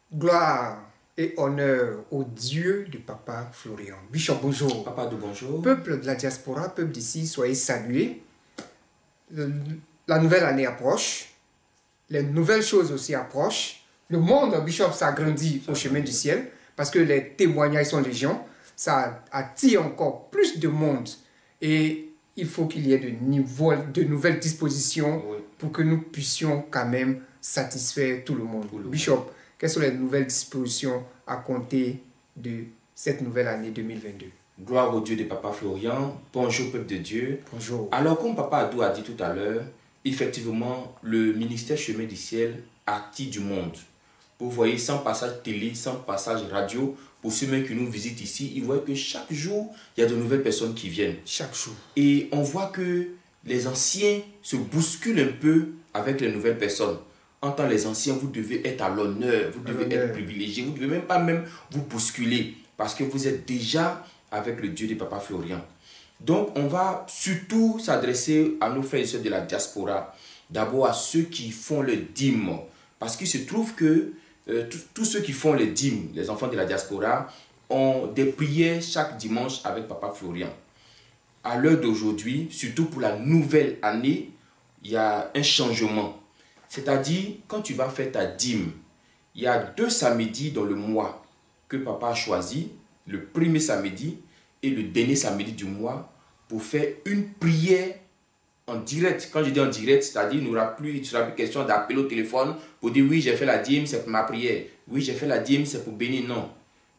Gloire et honneur au Dieu de Papa Florian. Bishop, bonjour. Papa de bonjour. Peuple de la diaspora, peuple d'ici, soyez salués. La nouvelle année approche. Les nouvelles choses aussi approchent. Le monde, Bishop, s'agrandit au chemin du ciel parce que les témoignages sont légion. Ça attire encore plus de monde. Et il faut qu'il y ait de nouvelles dispositions pour que nous puissions quand même satisfaire tout le monde. Bishop, quelles sont les nouvelles dispositions à compter de cette nouvelle année 2022? Gloire au Dieu de Papa Florian. Bonjour peuple de Dieu. Bonjour. Alors comme Papa Adou a dit tout à l'heure, effectivement, le ministère Chemin du Ciel attire du monde. Vous voyez, sans passage télé, sans passage radio, pour ceux qui nous visitent ici, ils voient que chaque jour, il y a de nouvelles personnes qui viennent. Chaque jour. Et on voit que les anciens se bousculent un peu avec les nouvelles personnes. En tant que les anciens, vous devez être à l'honneur, vous devez être privilégié, vous ne devez même pas vous bousculer parce que vous êtes déjà avec le Dieu de Papa Florian. Donc, on va surtout s'adresser à nos frères et sœurs de la diaspora, d'abord à ceux qui font le dîme. Parce qu'il se trouve que tous ceux qui font le dîme, les enfants de la diaspora, ont des prières chaque dimanche avec Papa Florian. À l'heure d'aujourd'hui, surtout pour la nouvelle année, il y a un changement. C'est-à-dire, quand tu vas faire ta dîme, il y a 2 samedis dans le mois que Papa a choisi, le premier samedi et le dernier samedi du mois, pour faire une prière en direct. Quand je dis en direct, c'est-à-dire il ne sera plus question d'appeler au téléphone pour dire oui, j'ai fait la dîme, c'est pour ma prière. Oui, j'ai fait la dîme, c'est pour bénir. Non.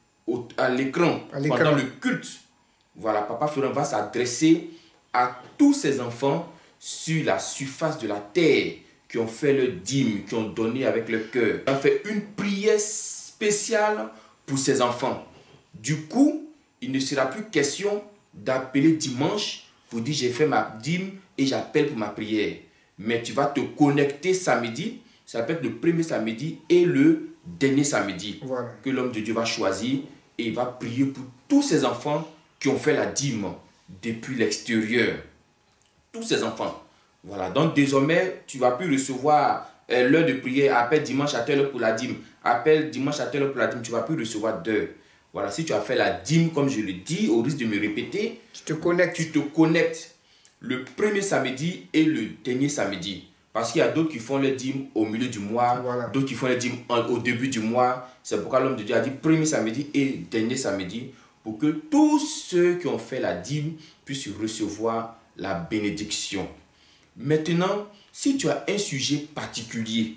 À l'écran, pendant le culte, voilà, Papa Florian va s'adresser à tous ses enfants sur la surface de la terre qui ont fait le dîme, qui ont donné avec le cœur. Il va faire une prière spéciale pour ses enfants. Du coup, il ne sera plus question d'appeler dimanche pour dire j'ai fait ma dîme et j'appelle pour ma prière. Mais tu vas te connecter samedi, ça peut être le premier samedi et le dernier samedi que l'homme de Dieu va choisir et il va prier pour tous ses enfants qui ont fait la dîme depuis l'extérieur. Tous ces enfants. Voilà, donc désormais, tu vas plus recevoir l'heure de prière, appelle dimanche à telle heure pour la dîme, appelle dimanche à telle heure pour la dîme, tu vas plus recevoir d'heure. Voilà, si tu as fait la dîme, comme je le dis, au risque de me répéter, tu te connectes le premier samedi et le dernier samedi. Parce qu'il y a d'autres qui font les dîmes au milieu du mois, d'autres qui font les dîmes au début du mois. C'est pourquoi l'homme de Dieu a dit premier samedi et dernier samedi, pour que tous ceux qui ont fait la dîme puissent recevoir la bénédiction. Maintenant, si tu as un sujet particulier,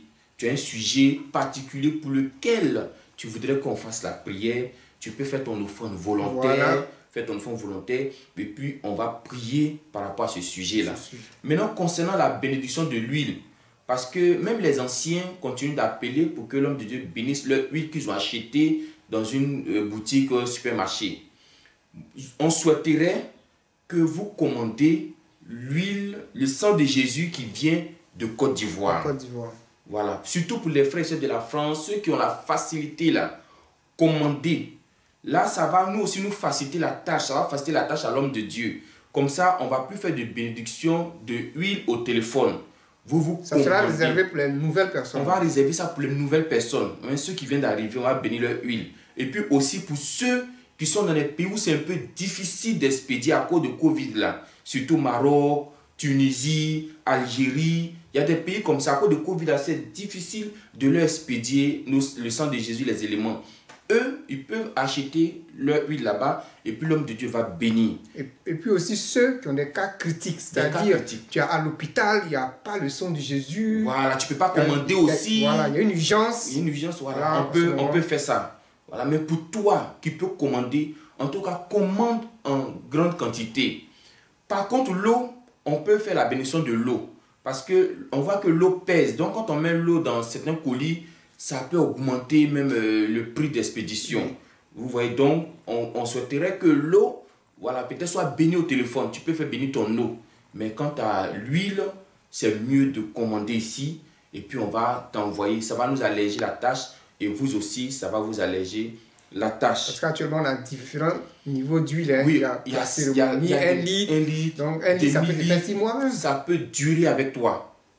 pour lequel tu voudrais qu'on fasse la prière, tu peux faire ton offrande volontaire, et puis on va prier par rapport à ce sujet-là. Maintenant, concernant la bénédiction de l'huile, parce que même les anciens continuent d'appeler pour que l'homme de Dieu bénisse leur huile qu'ils ont achetée dans une boutique supermarché. On souhaiterait que vous commandez l'huile, le sang de Jésus qui vient de Côte d'Ivoire. Voilà. Surtout pour les frères et sœurs de la France, ceux qui ont la facilité là, commander. Là, ça va nous aussi nous faciliter la tâche. Ça va faciliter la tâche à l'homme de Dieu. Comme ça, on ne va plus faire de bénédiction de huile au téléphone. Ça sera réservé pour les nouvelles personnes. On va réserver ça pour les nouvelles personnes. Même ceux qui viennent d'arriver, on va bénir leur huile. Et puis aussi pour ceux qui sont dans les pays où c'est un peu difficile d'expédier à cause de Covid là. Surtout Maroc, Tunisie, Algérie. Il y a des pays comme ça, à cause de Covid là, c'est difficile de leur expédier le sang de Jésus, les éléments. Eux, ils peuvent acheter leur huile là-bas et puis l'homme de Dieu va bénir. Et puis aussi ceux qui ont des cas critiques, c'est-à-dire tu es à l'hôpital, il n'y a pas le sang de Jésus. Voilà, tu ne peux pas commander aussi. Voilà, il y a une urgence. Il y a une urgence, voilà, on peut faire ça. Voilà, mais pour toi qui peux commander, en tout cas, commande en grande quantité. Par contre, l'eau, on peut faire la bénédiction de l'eau. Parce qu'on voit que l'eau pèse. Donc, quand on met l'eau dans certains colis, ça peut augmenter même le prix d'expédition. Vous voyez, donc, on souhaiterait que l'eau, voilà, peut-être soit bénie au téléphone. Tu peux faire bénir ton eau. Mais quant à l'huile, c'est mieux de commander ici. Et puis, on va t'envoyer. Ça va nous alléger la tâche. Et vous aussi, ça va vous alléger la tâche. Parce qu'actuellement, on a différents niveaux d'huile. Oui, il y a 1 litre. Donc, 1 litre, ça peut faire 6 mois. Ça peut durer avec toi.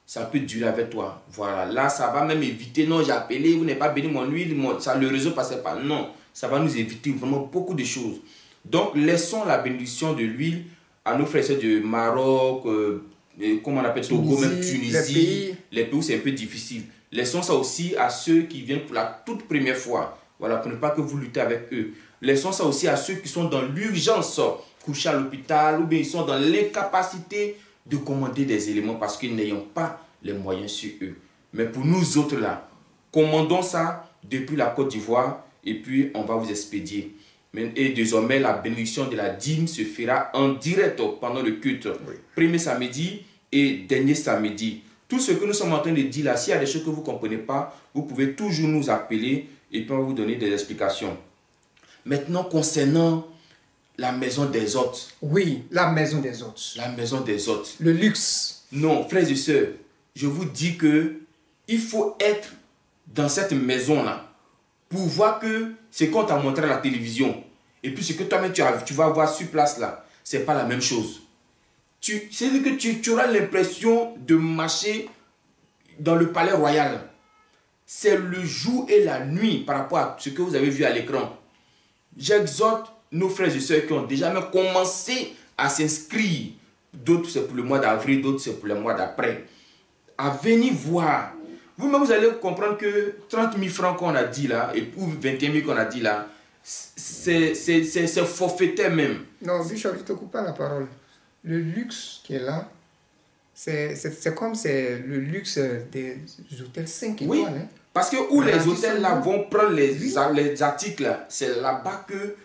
ça peut durer avec toi. Voilà, là, ça va même éviter, non, j'ai appelé, vous n'avez pas béni mon huile, ça, le réseau ne passait pas. Non, ça va nous éviter vraiment beaucoup de choses. Donc, laissons la bénédiction de l'huile à nos frères et sœurs du Maroc, comment on appelle, Togo, même Tunisie, les pays où c'est un peu difficile. Laissons ça aussi à ceux qui viennent pour la toute première fois. Voilà, pour ne pas que vous luttez avec eux. Laissons ça aussi à ceux qui sont dans l'urgence, couchés à l'hôpital, ou bien ils sont dans l'incapacité de commander des éléments parce qu'ils n'ayant pas les moyens sur eux. Mais pour nous autres là, commandons ça depuis la Côte d'Ivoire et puis on va vous expédier. Et désormais, la bénédiction de la dîme se fera en direct pendant le culte. Oui. Premier samedi et dernier samedi. Tout ce que nous sommes en train de dire là, s'il y a des choses que vous ne comprenez pas, vous pouvez toujours nous appeler et puis on va vous donner des explications. Maintenant, concernant la maison des hôtes. Oui, la maison des hôtes. La maison des hôtes. Le luxe. Non, frères et sœurs, je vous dis que il faut être dans cette maison-là pour voir que ce qu'on t'a montré à la télévision et puis ce que toi-même tu vas voir sur place là, ce n'est pas la même chose. C'est-à-dire que tu auras l'impression de marcher dans le palais royal. C'est le jour et la nuit par rapport à ce que vous avez vu à l'écran. J'exhorte nos frères et sœurs qui ont déjà même commencé à s'inscrire, d'autres c'est pour le mois d'avril, d'autres c'est pour le mois d'après, à venir voir. Vous-même, vous allez comprendre que 30 000 francs qu'on a dit là, ou 21 000 qu'on a dit là, c'est forfaitaire même. Non, Bishop, je ne te coupe pas la parole. Le luxe qui est là, c'est comme c'est le luxe des hôtels 5 étoiles. Oui, hein. Parce que où les hôtels là vont prendre les articles, c'est là-bas que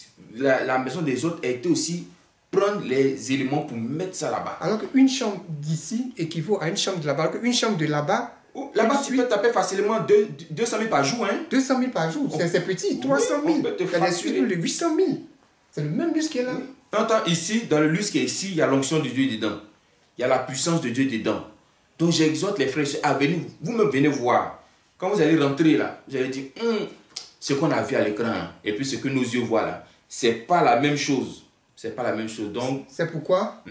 la maison des hôtes a été aussi prendre les éléments pour mettre ça là-bas. Alors qu'une chambre d'ici équivaut à une chambre de là-bas, alors qu'une chambre de là-bas... Là-bas, tu peux taper facilement 200 000 par jour. Hein? 200 000 par jour, c'est petit, 300 000. Il y a des suites de 800 000. C'est le même luxe qui est là. Oui. Entends, ici, dans le luxe qui est ici, il y a l'onction de Dieu dedans. Il y a la puissance de Dieu dedans. Donc j'exhorte les frères à venir, vous-même venez voir. Quand vous allez rentrer là, vous allez dire, ce qu'on a vu à l'écran et puis ce que nos yeux voient là, c'est pas la même chose. C'est pas la même chose. Donc, c'est pourquoi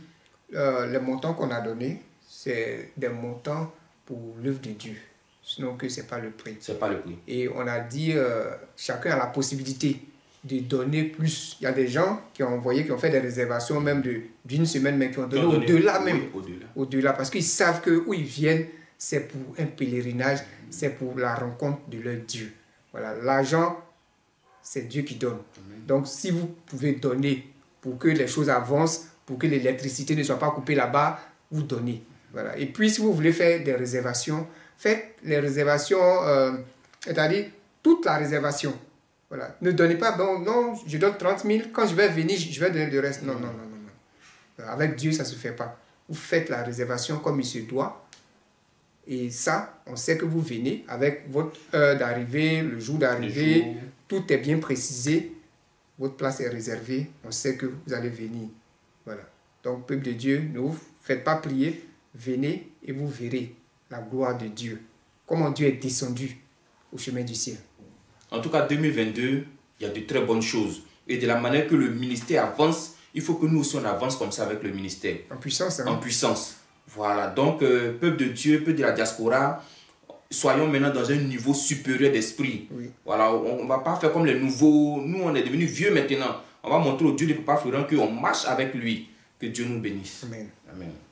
les montants qu'on a donnés, c'est des montants pour l'œuvre de Dieu. Sinon que c'est pas le prix. C'est pas le prix. Et on a dit, chacun a la possibilité de donner plus. Il y a des gens qui ont envoyé, qui ont fait des réservations même d'une semaine, mais qui ont donné au-delà même. Oui, au-delà. Parce qu'ils savent que où ils viennent, c'est pour un pèlerinage, c'est pour la rencontre de leur Dieu. Voilà, l'argent, c'est Dieu qui donne. Amen. Donc, si vous pouvez donner pour que les choses avancent, pour que l'électricité ne soit pas coupée là-bas, vous donnez. Voilà. Et puis, si vous voulez faire des réservations, faites les réservations, c'est-à-dire toute la réservation. Voilà. Ne donnez pas, bon, non, je donne 30 000, quand je vais venir, je vais donner le reste. Non, non, non, non, non. Avec Dieu, ça ne se fait pas. Vous faites la réservation comme il se doit. Et ça, on sait que vous venez avec votre heure d'arrivée, le jour d'arrivée, tout est bien précisé, votre place est réservée, on sait que vous allez venir. Voilà. Donc, peuple de Dieu, ne vous faites pas prier, venez et vous verrez la gloire de Dieu. Comment Dieu est descendu au chemin du ciel. En tout cas, 2022, il y a de très bonnes choses. Et de la manière que le ministère avance, il faut que nous aussi on avance comme ça avec le ministère. En puissance. Hein? En puissance. Voilà, donc peuple de Dieu, peuple de la diaspora, soyons maintenant dans un niveau supérieur d'esprit. Oui. Voilà, on ne va pas faire comme les nouveaux. Nous, on est devenus vieux maintenant. On va montrer au Dieu de Papa Florent qu'on marche avec lui. Que Dieu nous bénisse. Amen. Amen.